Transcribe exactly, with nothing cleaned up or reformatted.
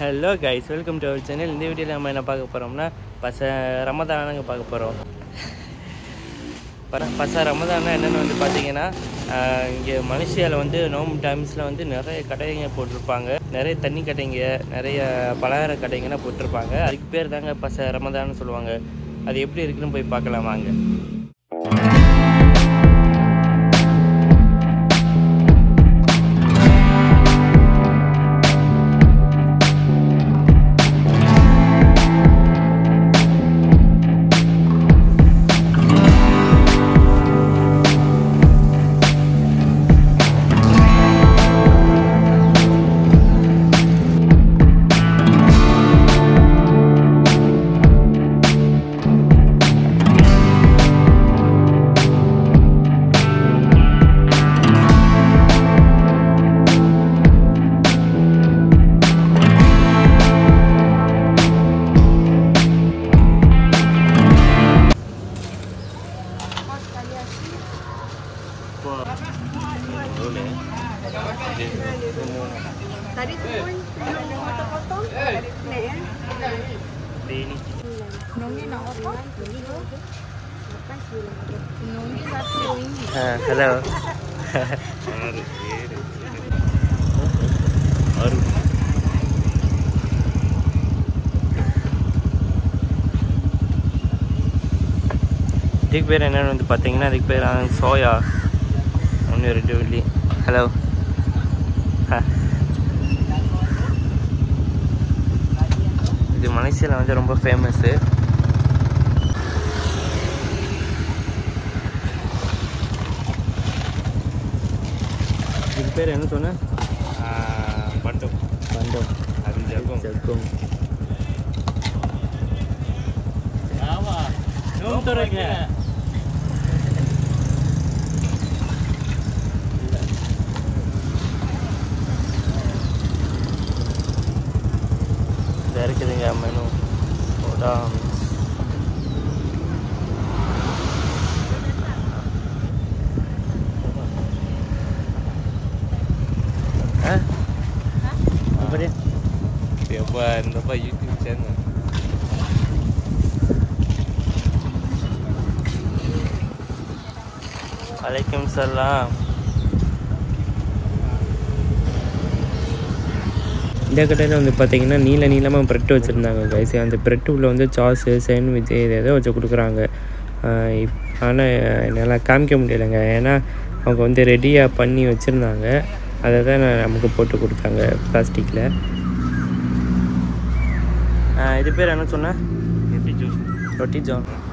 Hello guys, welcome to our channel. In this video we will talk about Pasar Ramadan. Pasar Ramadan is Malaysia Nonbu times நிறைய கடைங்க போட்டுருப்பாங்க. நிறைய தண்ணி கடைங்க, நிறைய பலகார கடைங்கனா போட்டுருப்பாங்க. அதுக்கு பேர் தாங்க Pasar Ramadan சொல்லுவாங்க. அது எப்படி இருக்குன்னு போய் பார்க்கலாம் வாங்க. Tadi tu pun belum potong-potong. Naik ya. Ini. Nongi nak potong. Lepas nongi satu ini. Ah, hello. Aru. இதுக்கு பேர் என்னன்னு வந்து பார்த்தீங்கன்னா அதுக்கு பேர் சோயா ஒன்று ரெண்டு வெள்ளி. ஹலோ இது மலேசியாவில் வந்து ரொம்ப ஃபேமஸ்ஸு. இதுக்கு பேர் என்ன சொன்ன? பண்டம். பண்டம் அது ஜக்கும். ஜக்கும் ஆமாம் நோம் தரங்க. இருக்குதுங்க மெனு போடா. apa dia? Dia buat apa YouTube channel. Waalaikumsalam. இந்த கடையில் வந்து பார்த்தீங்கன்னா நீல நீளமாக ப்ரெட் வச்சுருந்தாங்க கைஸ். அந்த ப்ரெட்டு உள்ள வந்து சாஸு சாண்ட்விட்சு இதை ஏதோ வச்சு கொடுக்குறாங்க. ஆனால் என்னால் காமிக்க முடியலைங்க, ஏன்னா அவங்க வந்து ரெடியாக பண்ணி வச்சுருந்தாங்க. அதை தான் நமக்கு போட்டு கொடுத்தாங்க பிளாஸ்டிக்கில். இது பேர் என்ன சொன்னேன்? ரொட்டி ஜோன். ரொட்டி ஜோன்